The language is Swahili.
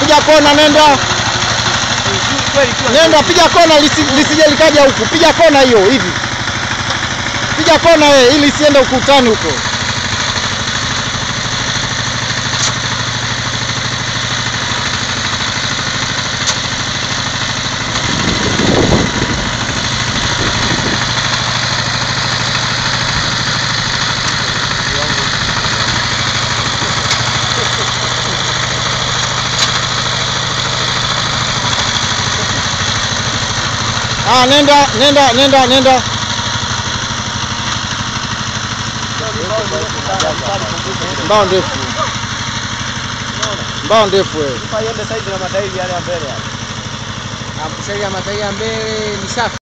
piga kona, nenda. Nenda piga kona lisije likaja huku. Piga kona hiyo hivi. Piga kona ili isiende ukutani huko. Nenda. Mbao ndefu wewe. Iende saizi na matairi yale ya mbele hapa. Hapo sasa ya matairi ya mbele ni safi.